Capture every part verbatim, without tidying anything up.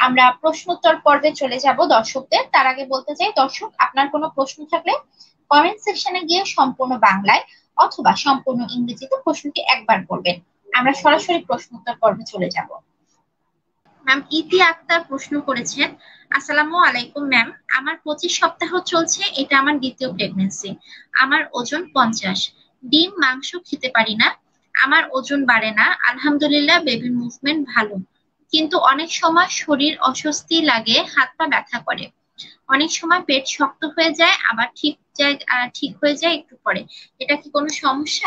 আমরা প্রশ্নোত্তর পর্বে চলে যাব দর্শকদের। তার আগে বলতে চাই, দর্শক আপনার কোনো প্রশ্ন থাকলে কমেন্ট সেকশনে গিয়ে সম্পূর্ণ বাংলায় অথবা সম্পূর্ণ ইংরেজিতে প্রশ্নটি একবার করবেন। আমরা সরাসরি প্রশ্নোত্তর পর্বে চলে যাব। ম্যাম ইতি আক্তার প্রশ্ন করেছেন, আসসালামু আলাইকুম ম্যাম, আমার পঁচিশ সপ্তাহ চলছে, এটা আমার দ্বিতীয় প্রেগনেন্সি। আমার ওজন পঞ্চাশ, ডিম মাংস খেতে পারি না, আমার ওজন বাড়ে না, আলহামদুলিল্লাহ বেবির মুভমেন্ট ভালো, কিন্তু অনেক সময় শরীর অস্বস্তি লাগে, হাত পা ব্যথা করে, অনেক সময় পেট শক্ত হয়ে যায়, আবার ঠিক যায় ঠিক হয়ে যায় একটু পরে, এটা কি কোনো সমস্যা?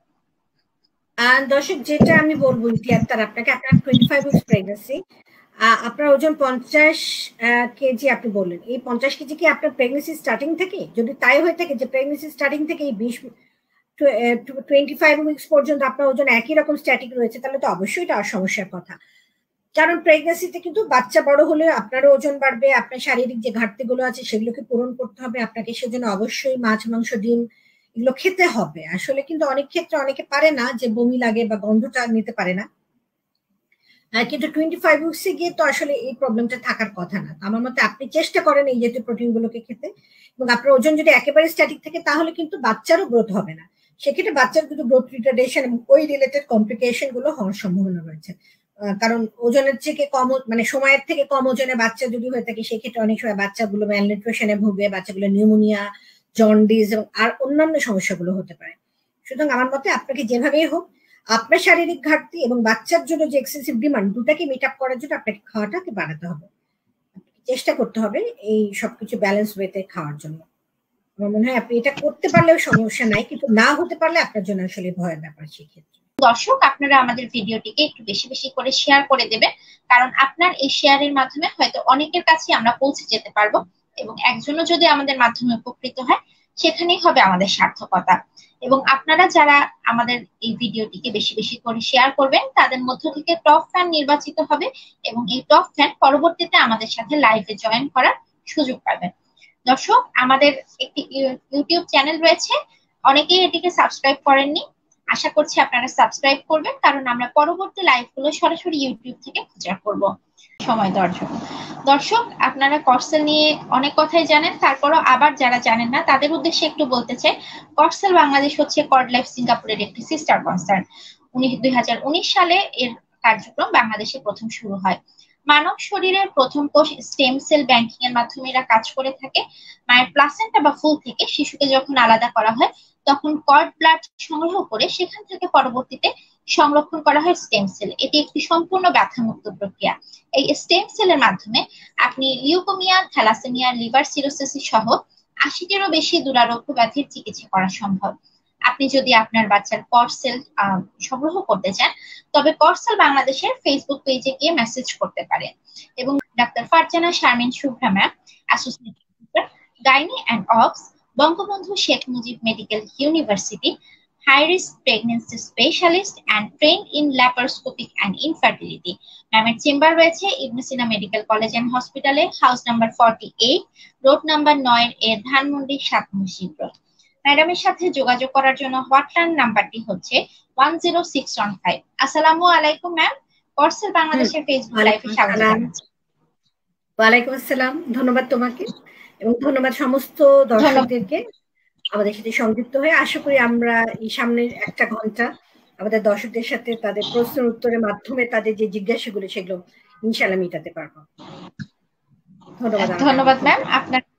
দর্শক, যেটা আমি বলবো ইতিহাস আপনাকে, আপনার টোয়েন্টি ফাইভ উইকস প্রেগনেন্সি, আপনার ওজন পঞ্চাশ কেজি আপনি বললেন, এই পঞ্চাশ কেজি কি আপনার প্রেগনেন্সি স্টার্টিং থেকে? যদি তাই হয়ে থাকে যে প্রেগনেন্সি স্টার্টিং থেকে এই বিশ টোয়েন্টি ফাইভ উইকস পর্যন্ত আপনার ওজন একই রকম স্ট্যাটিক রয়েছে, তাহলে তো অবশ্যই এটা সমস্যার কথা। কারণ প্রেগনেন্সিতে কিন্তু বাচ্চা বড় হলে আপনারও ওজন বাড়বে, আপনার শারীরিক যে ঘাটতিগুলো আছে সেগুলোকে পূরণ করতে হবে আপনাকে, সেজন্য অবশ্যই মাছ মাংস ডিম এগুলো খেতে হবে। আসলে কিন্তু অনেক ক্ষেত্রে অনেকে পারে না, যে বমি লাগে বা গন্ধটা নিতে পারে না, কিন্তু টোয়েন্টি ফাইভ উইকসে গিয়ে তো আসলে এই প্রবলেমটা থাকার কথা না। আমার মতে আপনি চেষ্টা করেন এই জাতীয় প্রোটিনগুলোকে খেতে, এবং আপনার ওজন যদি একেবারে স্ট্যাটিক থাকে তাহলে কিন্তু বাচ্চারও গ্রোথ হবে না, সেক্ষেত্রে বাচ্চার কিন্তু গ্রোথ রিটার্ডেশন এবং ওই রিলেটেড কমপ্লিকেশন গুলো হওয়ার সম্ভাবনা রয়েছে। কারণ ওজনের থেকে কম, মানে সময়ের থেকে কম ওজনে বাচ্চা যদি হয়ে থাকে, সেক্ষেত্রে অনেক সময় বাচ্চাগুলো ম্যালনিউট্রিশনে ভুগে, বাচ্চাগুলো নিউমোনিয়া, জন্ডিস এবং আর অন্যান্য সমস্যাগুলো হতে পারে। সুতরাং আমার মতে আপনাকে যেভাবেই হোক আপনার শারীরিক ঘাটতি এবং বাচ্চার জন্য যে এক্সেসিভ ডিমান্ড, দুটাকে মিট আপ করার জন্য আপনাকে খাওয়াটাকে বাড়াতে হবে, চেষ্টা করতে হবে এই সবকিছু ব্যালেন্স ওয়েতে খাওয়ার জন্য। আমার মনে হয় আপনি এটা করতে পারলেও সমস্যা নাই, কিন্তু না হতে পারলে আপনার জন্য আসলে ভয়ের ব্যাপার সেক্ষেত্রে। দর্শক আপনারা আমাদের ভিডিওটিকে একটু বেশি বেশি করে শেয়ার করে দেবেন, কারণ আপনার এই শেয়ারের মাধ্যমে হয়তো অনেকের কাছে আমরা পৌঁছে যেতে পারবো, এবং একজনও যদি আমাদের মাধ্যমে উপকৃত হয় সেখানেই হবে আমাদের সার্থকতা। এবং আপনারা যারা আমাদের এই ভিডিওটিকে বেশি বেশি করে শেয়ার করবেন তাদের মধ্য থেকে টপ ফ্যান নির্বাচিত হবে, এবং এই টপ ফ্যান পরবর্তীতে আমাদের সাথে লাইভে জয়েন করার সুযোগ পাবেন। দর্শক, আমাদের একটি ইউটিউব চ্যানেল রয়েছে, অনেকেই এটিকে সাবস্ক্রাইব করেননি, আশা করছি আপনারা সাবস্ক্রাইব করবেন, কারণ আমরা পরবর্তী লাইভগুলো সরাসরি ইউটিউব থেকে প্রচার করব সময় দর্শক। দর্শক আপনারা কর্সেল নিয়ে অনেক কথাই জানেন, তারপরও আবার যারা জানেন না তাদের উদ্দেশ্যে একটু বলতে চাই, কর্সেল বাংলাদেশ হচ্ছে কর্ড লাইফ সিঙ্গাপুরের একটি সিস্টার কনসার্ন। দুই হাজার উনিশ সালে এর কার্যক্রম বাংলাদেশে প্রথম শুরু হয়। মানব শরীরের প্রথম কোষ স্টেম সেল ব্যাংকিং এর মাধ্যমে এরা কাজ করে থাকে। মায়ের প্লাসেন্টা বা ফুল থেকে শিশুকে যখন আলাদা করা হয় তখন কর্ড ব্লাড সংগ্রহ করে সেখান থেকে পরবর্তীতে সংরক্ষণ করা হয় স্টেম সেল। এটি একটি সম্পূর্ণ ব্যথামুক্ত প্রক্রিয়া। এই স্টেম সেলের মাধ্যমে আপনি লিউকোমিয়া, থ্যালাসেমিয়া, লিভার সিরোসিস সহ আশিটিরও বেশি দুরারোগ্য ব্যাধির চিকিৎসা করা সম্ভব। আপনি যদি আপনার বাচ্চার কর্সেল সংগ্রহ করতে চান তবে কর্সেল বাংলাদেশের ফেসবুক পেজে গিয়ে মেসেজ করতে পারেন, এবং doctor Farzana Sharmin Shubhra ma'am, associate professor gynae and obs, Bangabandhu Sheikh Mujib medical university, high risk pregnancy specialist and trained in laparoscopic and infertility. ম্যামের চেম্বার রয়েছে Ibn Sina medical college and হসপিটালে, house number forty eight, road number নয় A, Dhanmondi, সাত মসজিদ road. ম্যাডামের সাথে যোগাযোগ করার জন্য হটলাইন নাম্বারটি হচ্ছে one zero six one five. আসসালামু আলাইকুম ম্যাম, কর্সেল বাংলাদেশের ফেসবুক লাইভে স্বাগত জানাচ্ছি। ওয়ালাইকুম আসসালাম, ধন্যবাদ তোমাকে এবং ধন্যবাদ সমস্ত দর্শকদেরকে আমাদের সাথে সংযুক্ত হয়ে। আশা করি আমরা এই সামনের একটা ঘন্টা আমাদের দর্শকদের সাথে তাদের প্রশ্নের উত্তরের মাধ্যমে তাদের যে জিজ্ঞাসাগুলো সেগুলো ইনশাআল্লাহ মেটাতে পারবো। ধন্যবাদ। ধন্যবাদ ম্যাম আপনার।